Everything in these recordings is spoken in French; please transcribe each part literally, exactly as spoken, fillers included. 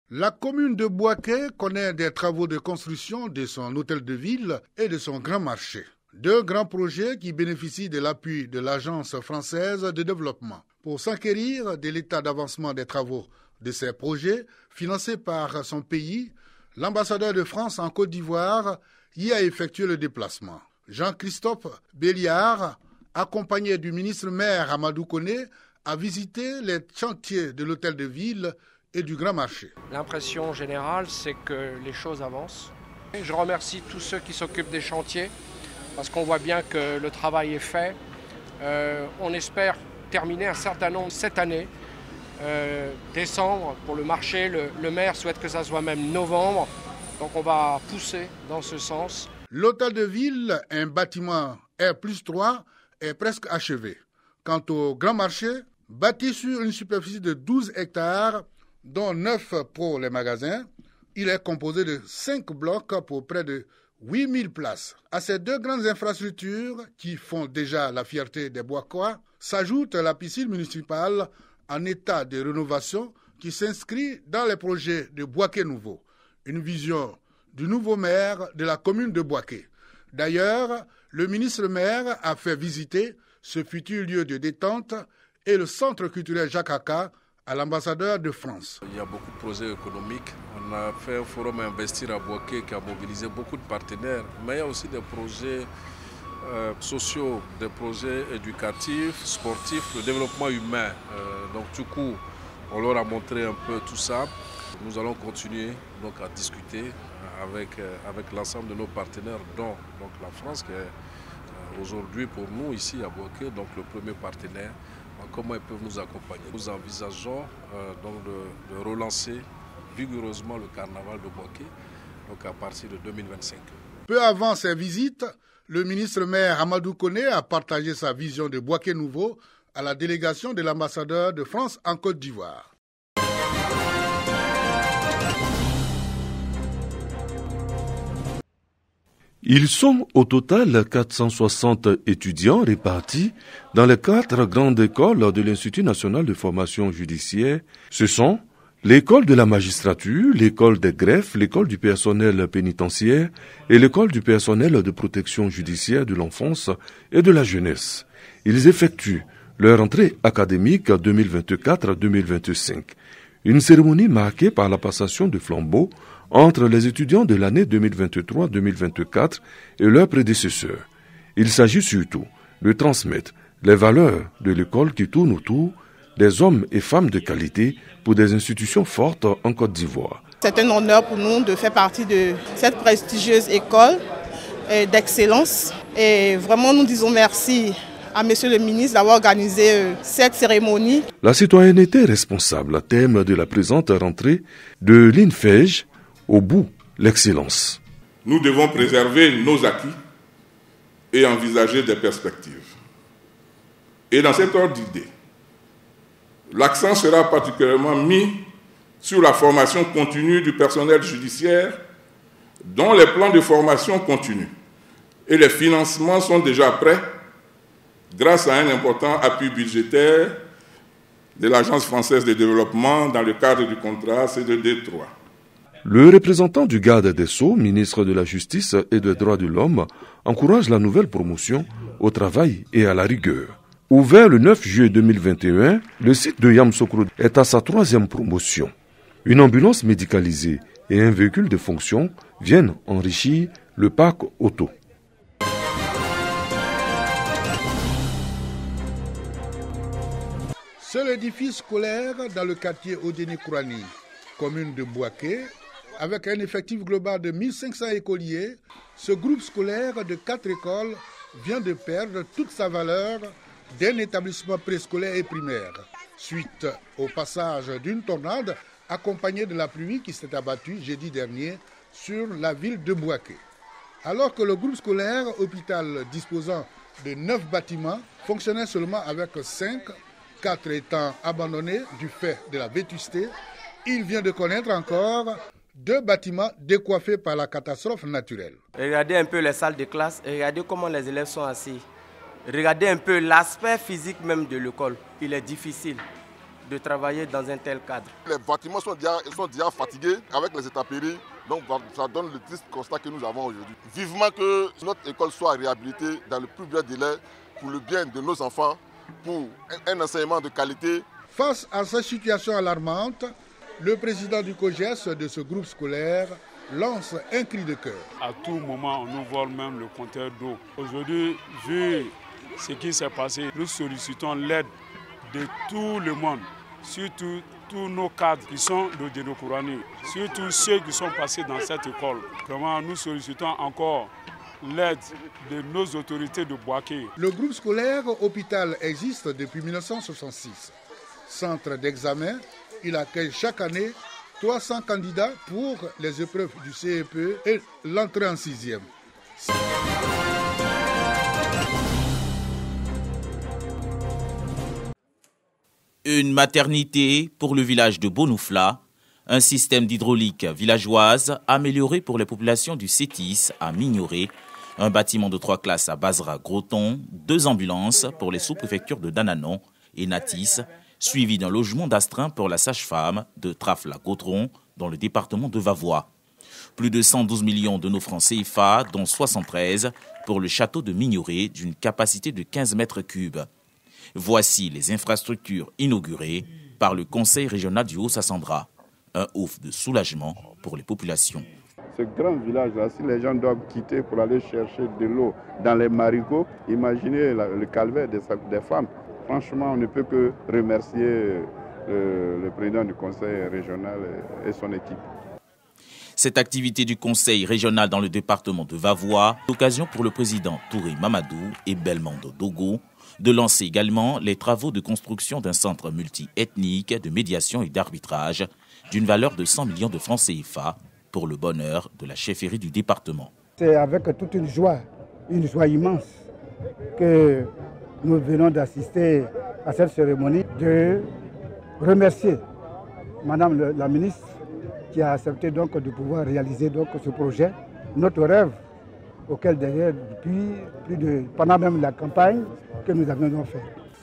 La commune de Bouaké connaît des travaux de construction de son hôtel de ville et de son grand marché. Deux grands projets qui bénéficient de l'appui de l'Agence française de développement. Pour s'enquérir de l'état d'avancement des travaux de ces projets, financés par son pays, l'ambassadeur de France en Côte d'Ivoire y a effectué le déplacement. Jean-Christophe Béliard, accompagné du ministre-maire Amadou Koné, a visité les chantiers de l'hôtel de ville et du grand marché. L'impression générale, c'est que les choses avancent. Je remercie tous ceux qui s'occupent des chantiers, parce qu'on voit bien que le travail est fait. Euh, on espère terminer un certain nombre cette année. Euh, décembre pour le marché, le, le maire souhaite que ça soit même novembre, donc on va pousser dans ce sens. L'hôtel de ville, un bâtiment R plus trois, est presque achevé. Quant au grand marché, bâti sur une superficie de douze hectares, dont neuf pour les magasins, il est composé de cinq blocs pour près de huit mille places. À ces deux grandes infrastructures qui font déjà la fierté des Boakois, s'ajoute la piscine municipale en état de rénovation qui s'inscrit dans les projets de Bouaké Nouveau, une vision du nouveau maire de la commune de Bouaké. D'ailleurs, le ministre-maire a fait visiter ce futur lieu de détente et le centre culturel Jacques Aka à l'ambassadeur de France. Il y a beaucoup de projets économiques. On a fait un forum Investir à Bouaké qui a mobilisé beaucoup de partenaires, mais il y a aussi des projets euh, sociaux, des projets éducatifs, sportifs, le développement humain. Euh, donc du coup, on leur a montré un peu tout ça. Nous allons continuer donc, à discuter avec, euh, avec l'ensemble de nos partenaires, dont donc, la France, qui est euh, aujourd'hui pour nous ici à Bouaké, donc le premier partenaire. Comment ils peuvent nous accompagner. Nous envisageons euh, donc de, de relancer vigoureusement le carnaval de Bouaké donc à partir de deux mille vingt-cinq. Peu avant ces visites, le ministre-maire Amadou Koné a partagé sa vision de Bouaké Nouveau à la délégation de l'ambassadeur de France en Côte d'Ivoire. Ils sont au total quatre cent soixante étudiants répartis dans les quatre grandes écoles de l'Institut national de formation judiciaire. Ce sont l'école de la magistrature, l'école des greffes, l'école du personnel pénitentiaire et l'école du personnel de protection judiciaire de l'enfance et de la jeunesse. Ils effectuent leur entrée académique deux mille vingt-quatre deux mille vingt-cinq. Une cérémonie marquée par la passation de flambeau entre les étudiants de l'année deux mille vingt-trois deux mille vingt-quatre et leurs prédécesseurs. Il s'agit surtout de transmettre les valeurs de l'école qui tournent autour des hommes et femmes de qualité pour des institutions fortes en Côte d'Ivoire. C'est un honneur pour nous de faire partie de cette prestigieuse école d'excellence. Et vraiment, nous disons merci à Monsieur le ministre d'avoir organisé cette cérémonie. La citoyenneté responsable, thème de la présente rentrée de l'I N F E J, au bout, l'excellence. Nous devons préserver nos acquis et envisager des perspectives. Et dans cet ordre d'idée, l'accent sera particulièrement mis sur la formation continue du personnel judiciaire, dont les plans de formation continue et les financements sont déjà prêts grâce à un important appui budgétaire de l'Agence française de développement dans le cadre du contrat C D D trois. Le représentant du garde des Sceaux, ministre de la Justice et des Droits de l'Homme, encourage la nouvelle promotion au travail et à la rigueur. Ouvert le neuf juillet deux mille vingt et un, le site de Yamoussoukro est à sa troisième promotion. Une ambulance médicalisée et un véhicule de fonction viennent enrichir le parc auto. C'est l'édifice scolaire dans le quartier Odéné-Kourani, commune de Bouaké. Avec un effectif global de mille cinq cents écoliers, ce groupe scolaire de quatre écoles vient de perdre toute sa valeur d'un établissement préscolaire et primaire, suite au passage d'une tornade accompagnée de la pluie qui s'est abattue jeudi dernier sur la ville de Bouaké. Alors que le groupe scolaire hôpital disposant de neuf bâtiments fonctionnait seulement avec cinq, quatre étant abandonnés du fait de la vétusté, il vient de connaître encore deux bâtiments décoiffés par la catastrophe naturelle. Regardez un peu les salles de classe, regardez comment les élèves sont assis. Regardez un peu l'aspect physique même de l'école, il est difficile. de travailler dans un tel cadre. Les bâtiments sont déjà, ils sont déjà fatigués avec les intempéries, donc ça donne le triste constat que nous avons aujourd'hui. Vivement que notre école soit réhabilitée dans le plus bref délai pour le bien de nos enfants, pour un enseignement de qualité. Face à cette situation alarmante, le président du COJES de ce groupe scolaire lance un cri de cœur. À tout moment, on nous vole même le compteur d'eau. Aujourd'hui, vu ce qui s'est passé, nous sollicitons l'aide de tout le monde, surtout tous nos cadres qui sont de Djenokourani, surtout ceux qui sont passés dans cette école. Vraiment, nous sollicitons encore l'aide de nos autorités de Bouaké. Le groupe scolaire hôpital existe depuis mille neuf cent soixante-six. Centre d'examen, il accueille chaque année trois cents candidats pour les épreuves du C E P E et l'entrée en sixième. Une maternité pour le village de Bonoufla, un système d'hydraulique villageoise amélioré pour les populations du Sétis à Mignoré, un bâtiment de trois classes à Basra-Groton, deux ambulances pour les sous-préfectures de Dananon et Natis, suivi d'un logement d'astreint pour la sage-femme de Trafla-Gautron dans le département de Vavois. Plus de cent douze millions de nos francs C F A, dont soixante-treize pour le château de Mignoré d'une capacité de quinze mètres cubes. Voici les infrastructures inaugurées par le Conseil régional du Haut-Sassandra. Un ouf de soulagement pour les populations. Ce grand village-là, si les gens doivent quitter pour aller chercher de l'eau dans les marigots, imaginez le calvaire des, des femmes. Franchement, on ne peut que remercier le, le président du Conseil régional et son équipe. Cette activité du Conseil régional dans le département de Vavois, l'occasion pour le président Touré Mamadou et Belmondo Dogo de lancer également les travaux de construction d'un centre multi-ethnique de médiation et d'arbitrage d'une valeur de cent millions de francs C F A pour le bonheur de la chefferie du département. C'est avec toute une joie, une joie immense que nous venons d'assister à cette cérémonie, de remercier Madame la ministre qui a accepté donc de pouvoir réaliser donc ce projet, notre rêve auquel derrière depuis plus de pendant même la campagne que nous avions fait.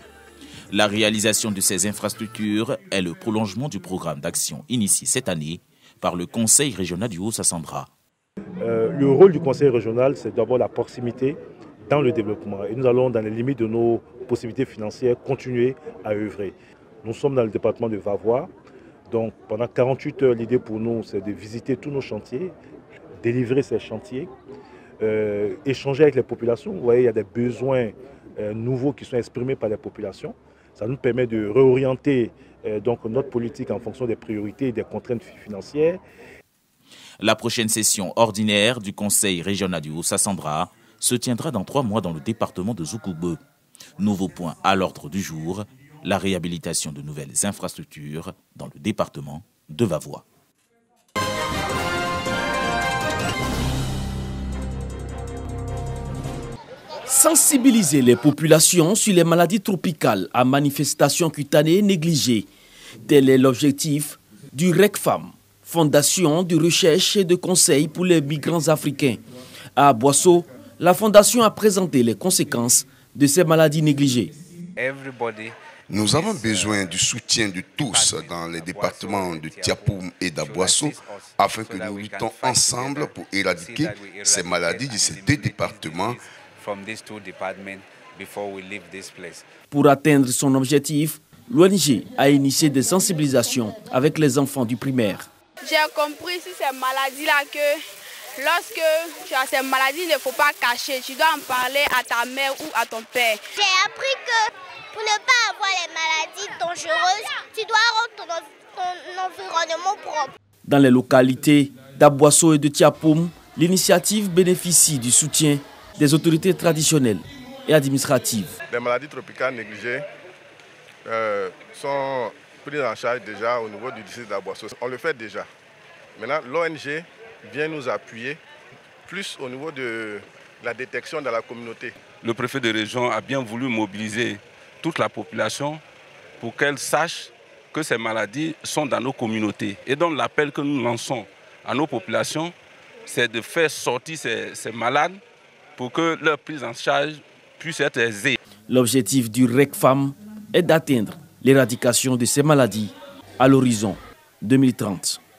La réalisation de ces infrastructures est le prolongement du programme d'action initié cette année par le Conseil régional du Haut-Sassandra. Euh, le rôle du Conseil régional, c'est d'abord la proximité dans le développement. Et nous allons, dans les limites de nos possibilités financières, continuer à œuvrer. Nous sommes dans le département de Vavois. Donc pendant quarante-huit heures, l'idée pour nous, c'est de visiter tous nos chantiers, délivrer ces chantiers, euh, échanger avec les populations. Vous voyez, il y a des besoins euh, nouveaux qui sont exprimés par les populations. Ça nous permet de réorienter euh, donc, notre politique en fonction des priorités et des contraintes financières. La prochaine session ordinaire du Conseil régional du Haut-Sassandra se tiendra dans trois mois dans le département de Zoukoube. Nouveau point à l'ordre du jour, la réhabilitation de nouvelles infrastructures dans le département de Vavois. Sensibiliser les populations sur les maladies tropicales à manifestations cutanées négligées. Tel est l'objectif du RECFAM, Fondation de recherche et de conseil pour les migrants africains. À Boisseau, la Fondation a présenté les conséquences de ces maladies négligées. Nous avons besoin du soutien de tous dans les départements de Tiapoum et d'Aboisseau afin que nous luttons ensemble pour éradiquer ces maladies de ces deux départements. Pour atteindre son objectif, l'O N G a initié des sensibilisations avec les enfants du primaire. J'ai compris sur ces maladies-là que lorsque tu as ces maladies, il ne faut pas cacher. Tu dois en parler à ta mère ou à ton père. J'ai appris que pour ne pas avoir les maladies dangereuses, tu dois rendre ton, ton environnement propre. Dans les localités d'Aboisseau et de Tiapoum, l'initiative bénéficie du soutien des autorités traditionnelles et administratives. Les maladies tropicales négligées euh, sont prises en charge déjà au niveau du district d'Aboisseau. On le fait déjà. Maintenant, l'O N G vient nous appuyer plus au niveau de la détection dans la communauté. Le préfet de région a bien voulu mobiliser toute la population pour qu'elle sache que ces maladies sont dans nos communautés. Et donc l'appel que nous lançons à nos populations, c'est de faire sortir ces, ces malades pour que leur prise en charge puisse être aisée. L'objectif du RECFAM est d'atteindre l'éradication de ces maladies à l'horizon deux mille trente.